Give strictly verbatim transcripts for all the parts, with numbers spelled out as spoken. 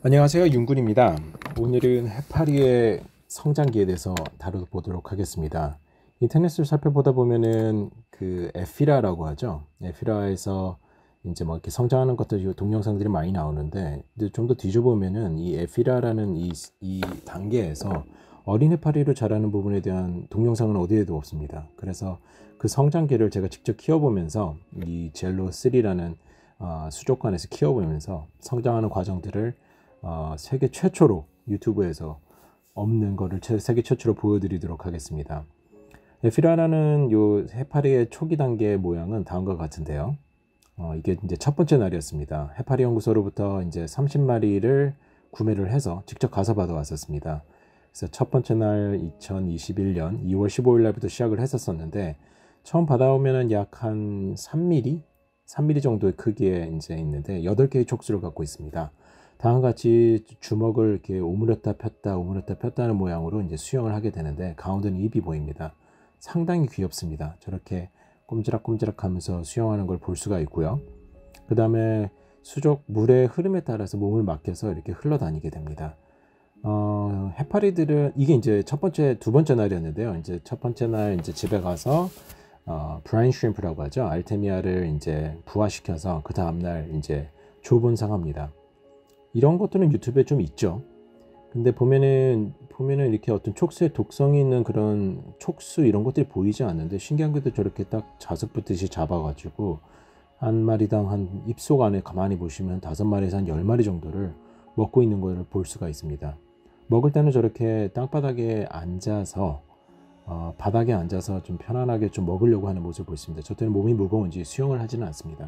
안녕하세요, 윤군입니다. 오늘은 해파리의 성장기에 대해서 다뤄보도록 하겠습니다. 인터넷을 살펴보다 보면은 그 에피라라고 하죠. 에피라에서 이제 뭐 이렇게 성장하는 것들 동영상들이 많이 나오는데, 좀 더 뒤져보면은 이 에피라라는 이, 이 단계에서 어린 해파리로 자라는 부분에 대한 동영상은 어디에도 없습니다. 그래서 그 성장기를 제가 직접 키워보면서 이 젤로 쓰리라는 어, 수족관에서 키워보면서 성장하는 과정들을 어, 세계 최초로 유튜브에서 없는 거를 세계 최초로 보여드리도록 하겠습니다. 에피라라는 요 해파리의 초기 단계 모양은 다음과 같은데요. 어, 이게 이제 첫 번째 날이었습니다. 해파리 연구소로부터 이제 삼십 마리를 구매를 해서 직접 가서 받아왔었습니다. 그래서 첫 번째 날 이천이십일 년 이월 십오일 날부터 시작을 했었었는데, 처음 받아오면은 약 한 삼 밀리미터, 삼 밀리미터 정도의 크기에 이제 있는데 여덟 개의 촉수를 갖고 있습니다. 다음과 같이 주먹을 이렇게 오므렸다 폈다 오므렸다 폈다는 모양으로 이제 수영을 하게 되는데, 가운데는 입이 보입니다. 상당히 귀엽습니다. 저렇게 꼼지락꼼지락 하면서 수영하는 걸 볼 수가 있고요. 그 다음에 수족 물의 흐름에 따라서 몸을 맡겨서 이렇게 흘러다니게 됩니다. 어, 해파리들은 이게 이제 첫 번째, 두 번째 날이었는데요. 이제 첫 번째 날 이제 집에 가서 어, 브라인 슈림프라고 하죠. 알테미아를 이제 부화시켜서 그 다음날 이제 조분상합니다. 이런 것들은 유튜브에 좀 있죠. 근데 보면은 보면은 이렇게 어떤 촉수에 독성이 있는 그런 촉수 이런 것들이 보이지 않는데, 신기한 게도 저렇게 딱 자석 붙듯이 잡아가지고 한 마리당 한 입속 안에 가만히 보시면 다섯 마리에서 한 열 마리 정도를 먹고 있는 걸 볼 수가 있습니다. 먹을 때는 저렇게 땅바닥에 앉아서 어, 바닥에 앉아서 좀 편안하게 좀 먹으려고 하는 모습을 볼 수 있습니다. 저 때는 몸이 무거운지 수영을 하지는 않습니다.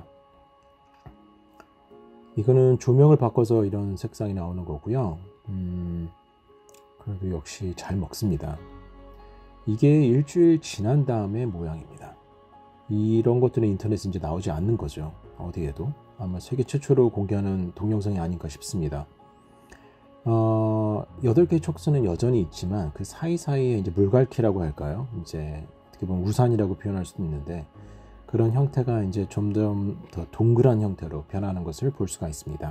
이거는 조명을 바꿔서 이런 색상이 나오는 거고요. 음, 그래도 역시 잘 먹습니다. 이게 일주일 지난 다음에 모양입니다. 이런 것들은 인터넷에 이제 나오지 않는 거죠. 어디에도. 아마 세계 최초로 공개하는 동영상이 아닌가 싶습니다. 어, 여덟 개의 촉수는 여전히 있지만 그 사이사이에 이제 물갈퀴라고 할까요? 이제 어떻게 보면 우산이라고 표현할 수도 있는데, 그런 형태가 이제 좀 더 동그란 형태로 변하는 것을 볼 수가 있습니다.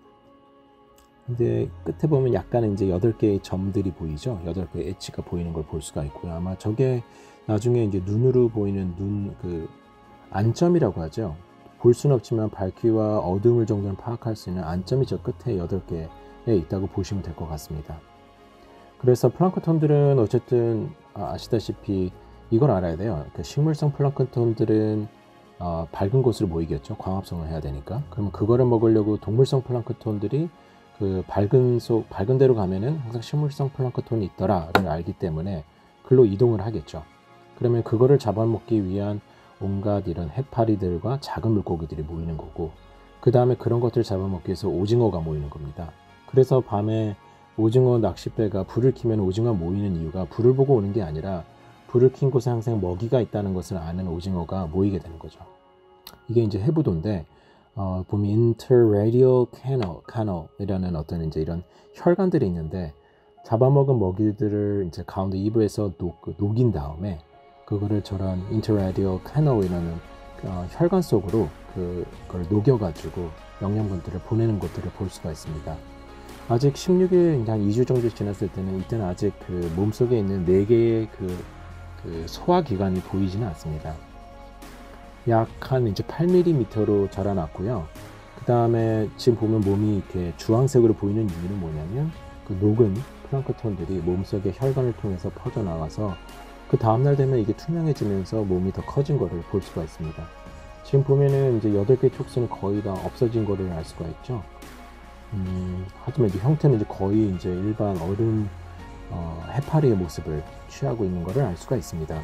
근데 끝에 보면 약간 이제 여덟 개의 점들이 보이죠? 여덟 개의 엣지가 보이는 걸 볼 수가 있고요. 아마 저게 나중에 이제 눈으로 보이는 눈, 그, 안점이라고 하죠. 볼 수는 없지만 밝기와 어두움을 정도는 파악할 수 있는 안점이 저 끝에 여덟 개에 있다고 보시면 될 것 같습니다. 그래서 플랑크톤들은 어쨌든 아시다시피 이걸 알아야 돼요. 그 식물성 플랑크톤들은 어, 밝은 곳으로 모이겠죠. 광합성을 해야 되니까. 그러면 그거를 먹으려고 동물성 플랑크톤들이 그 밝은 속 밝은 데로 가면은 항상 식물성 플랑크톤이 있더라를 알기 때문에 글로 이동을 하겠죠. 그러면 그거를 잡아먹기 위한 온갖 이런 해파리들과 작은 물고기들이 모이는 거고, 그 다음에 그런 것들을 잡아먹기 위해서 오징어가 모이는 겁니다. 그래서 밤에 오징어 낚싯배가 불을 켜면 오징어 모이는 이유가 불을 보고 오는 게 아니라 불을 킨 곳에 항상 먹이가 있다는 것을 아는 오징어가 모이게 되는 거죠. 이게 이제 해부도인데, 어, 보면 interradial canal, canal이라는 어떤 이제 이런 혈관들이 있는데, 잡아먹은 먹이들을 이제 가운데 입에서 녹, 녹인 다음에 그거를 저런 interradial canal이라는 어, 혈관 속으로 그, 그걸 녹여가지고 영양분들을 보내는 것들을 볼 수가 있습니다. 아직 십육 일, 한 이 주 정도 지났을 때는, 이때는 아직 그 몸속에 있는 네 개의 그, 그 소화기관이 보이지는 않습니다. 약 한 이제 팔 밀리미터로 자라났고요. 그 다음에 지금 보면 몸이 이렇게 주황색으로 보이는 이유는 뭐냐면, 그 녹은 플랑크톤들이 몸속의 혈관을 통해서 퍼져나가서 그 다음날 되면 이게 투명해지면서 몸이 더 커진 거를 볼 수가 있습니다. 지금 보면은 이제 여덟 개 촉수는 거의 다 없어진 거를 알 수가 있죠. 음, 하지만 이제 형태는 이제 거의 이제 일반 어른 어, 해파리의 모습을 취하고 있는 것을 알 수가 있습니다.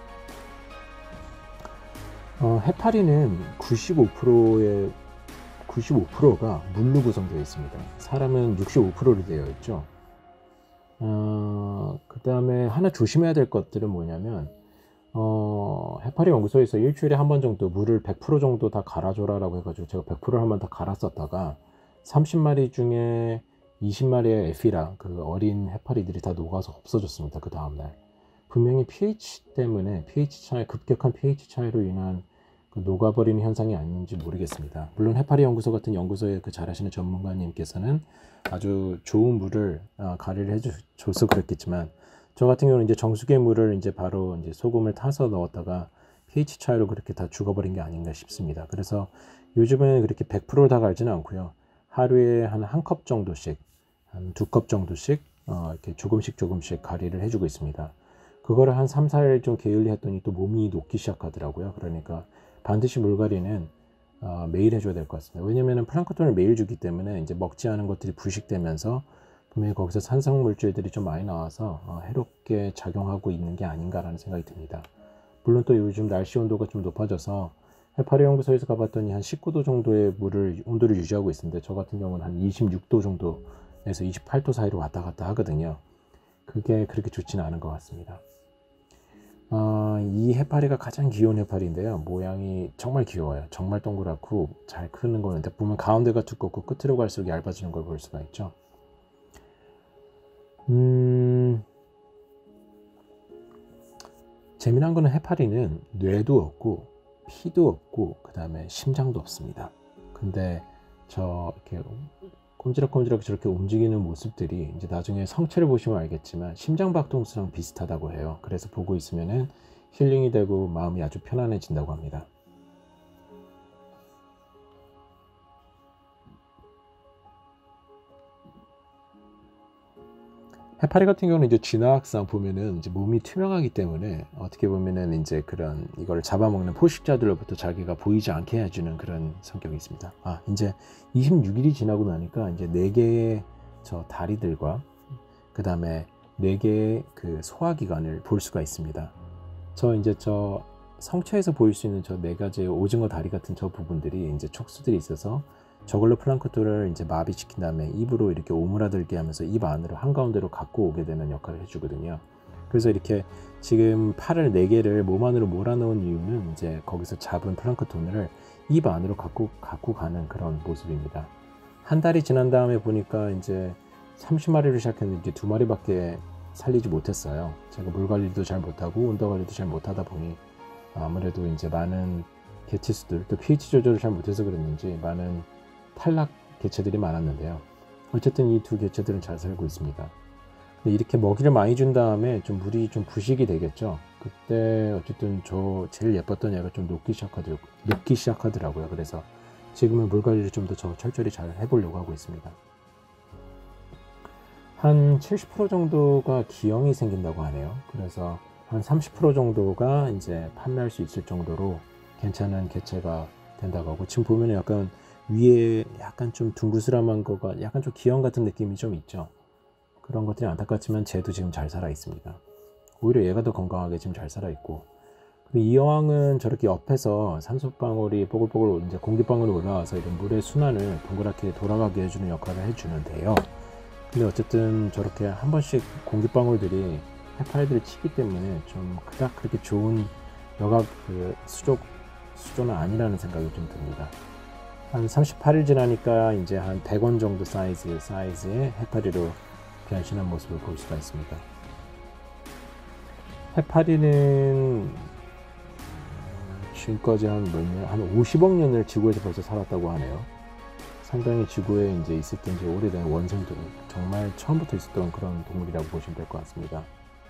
어, 해파리는 구십오 퍼센트의 구십오 퍼센트가 물로 구성되어 있습니다. 사람은 육십오 퍼센트로 되어 있죠. 어, 그 다음에 하나 조심해야 될 것들은 뭐냐면, 어, 해파리 연구소에서 일주일에 한 번 정도 물을 백 퍼센트 정도 다 갈아줘라 라고 해가지고 제가 백 퍼센트를 한 번 다 갈았었다가 삼십 마리 중에 이십 마리의 에피라, 그 어린 해파리들이 다 녹아서 없어졌습니다. 그 다음날. 분명히 pH 때문에, pH 차이, 급격한 pH 차이로 인한 녹아버리는 현상이 아닌지 모르겠습니다. 물론 해파리 연구소 같은 연구소에 그 잘하시는 전문가님께서는 아주 좋은 물을 어, 가리를 해줘서 그랬겠지만, 저 같은 경우는 이제 정수기의 물을 이제 바로 이제 소금을 타서 넣었다가 pH 차이로 그렇게 다 죽어버린 게 아닌가 싶습니다. 그래서 요즘은 그렇게 백 퍼센트 다 갈지는 않고요. 하루에 한 한 컵 정도씩, 한 두 컵 정도씩 어, 이렇게 조금씩 조금씩 가리를 해주고 있습니다. 그거를 한 삼, 사 일 좀 게을리 했더니 또 몸이 녹기 시작하더라고요. 그러니까 반드시 물갈이는 어, 매일 해줘야 될 것 같습니다. 왜냐면은 플랑크톤을 매일 주기 때문에 이제 먹지 않은 것들이 부식되면서 분명히 거기서 산성 물질들이 좀 많이 나와서 어, 해롭게 작용하고 있는 게 아닌가라는 생각이 듭니다. 물론 또 요즘 날씨 온도가 좀 높아져서 해파리 연구소에서 가봤더니 한 십구 도 정도의 물을 온도를 유지하고 있는데, 저 같은 경우는 한 이십육 도 정도에서 이십팔 도 사이로 왔다 갔다 하거든요. 그게 그렇게 좋지는 않은 것 같습니다. 어, 이 해파리가 가장 귀여운 해파리인데요. 모양이 정말 귀여워요. 정말 동그랗고 잘 크는 거는데 보면 가운데가 두껍고 끝으로 갈수록 얇아지는 걸 볼 수가 있죠. 음, 재미난 거는 해파리는 뇌도 없고 피도 없고 그 다음에 심장도 없습니다. 근데 저 이렇게 꼼지락꼼지락 저렇게 움직이는 모습들이 이제 나중에 성체를 보시면 알겠지만 심장박동수랑 비슷하다고 해요. 그래서 보고 있으면은 힐링이 되고 마음이 아주 편안해진다고 합니다. 해파리 같은 경우는 이제 진화학상 보면은 이제 몸이 투명하기 때문에 어떻게 보면은 이제 그런 이걸 잡아먹는 포식자들로부터 자기가 보이지 않게 해주는 그런 성격이 있습니다. 아, 이제 이십육 일이 지나고 나니까 이제 네 개의 저 다리들과 그 다음에 네 개의 그 소화기관을 볼 수가 있습니다. 저 이제 저 성체에서 보일 수 있는 저 네 가지의 오징어 다리 같은 저 부분들이 이제 촉수들이 있어서 저걸로 플랑크톤을 이제 마비시킨 다음에 입으로 이렇게 오므라들게 하면서 입 안으로 한가운데로 갖고 오게 되는 역할을 해주거든요. 그래서 이렇게 지금 팔을 네 개를 몸 안으로 몰아넣은 이유는 이제 거기서 잡은 플랑크톤을 입 안으로 갖고 갖고 가는 그런 모습입니다. 한 달이 지난 다음에 보니까 이제 삼십 마리를 시작했는데 이제 두 마리밖에 살리지 못했어요. 제가 물 관리도 잘 못하고 온도 관리도 잘 못하다 보니 아무래도 이제 많은 개체수들, 또 pH 조절을 잘 못해서 그랬는지 많은 탈락 개체들이 많았는데요. 어쨌든 이 두 개체들은 잘 살고 있습니다. 근데 이렇게 먹이를 많이 준 다음에 좀 물이 좀 부식이 되겠죠. 그때 어쨌든 저 제일 예뻤던 애가 좀 녹기 시작하더라고요. 녹기 시작하더라고요. 그래서 지금은 물 관리를 좀 더 철저히 잘 해보려고 하고 있습니다. 한 칠십 퍼센트 정도가 기형이 생긴다고 하네요. 그래서 한 삼십 퍼센트 정도가 이제 판매할 수 있을 정도로 괜찮은 개체가 된다고 하고, 지금 보면 약간 위에 약간 좀 둥그스름한 거가 약간 좀 기형 같은 느낌이 좀 있죠. 그런 것들이 안타깝지만 쟤도 지금 잘 살아 있습니다. 오히려 얘가 더 건강하게 지금 잘 살아 있고, 그리고 이 여왕은 저렇게 옆에서 산소방울이 뽀글뽀글 이제 공기방울이 올라와서 이런 물의 순환을 동그랗게 돌아가게 해주는 역할을 해주는데요. 근데 어쨌든 저렇게 한 번씩 공기방울들이 해파리들을 치기 때문에 좀 그닥 그렇게 좋은 여가 그 수족 수조는 아니라는 생각이 좀 듭니다. 한 삼십팔 일 지나니까 이제 한 백 원 정도 사이즈, 사이즈의 해파리로 변신한 모습을 볼 수가 있습니다. 해파리는 지금까지 한 몇 년, 한 오십억 년을 지구에서 벌써 살았다고 하네요. 상당히 지구에 이제 있었던 지 오래된 원생들, 정말 처음부터 있었던 그런 동물이라고 보시면 될 것 같습니다.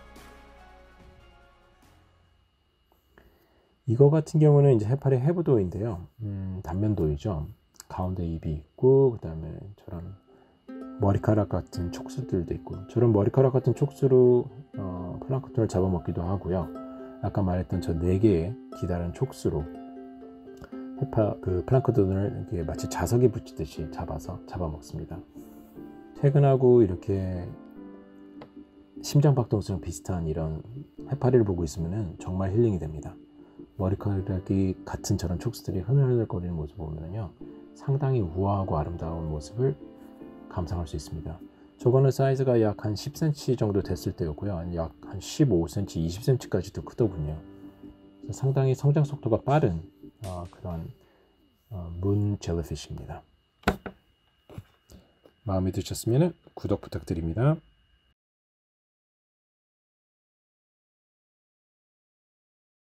이거 같은 경우는 이제 해파리 해부도인데요. 음, 단면도이죠. 가운데 입이 있고, 그 다음에 저런 머리카락 같은 촉수들도 있고, 저런 머리카락 같은 촉수로 어, 플랑크톤을 잡아먹기도 하고요. 아까 말했던 저 네 개의 기다란 촉수로 해파 그 플랑크톤을 이렇게 마치 자석에 붙이듯이 잡아서 잡아먹습니다. 퇴근하고 이렇게 심장박동수랑 비슷한 이런 해파리를 보고 있으면 정말 힐링이 됩니다. 머리카락이 같은 저런 촉수들이 흐늘흐늘거리는 모습을 보면요, 상당히 우아하고 아름다운 모습을 감상할 수 있습니다. 저거는 사이즈가 약 한 십 센티미터 정도 됐을 때였고요. 약 한 십오 센티미터, 이십 센티미터까지도 크더군요. 상당히 성장 속도가 빠른 어, 그런 어, 문 젤리피쉬입니다. 마음에 드셨으면 구독 부탁드립니다.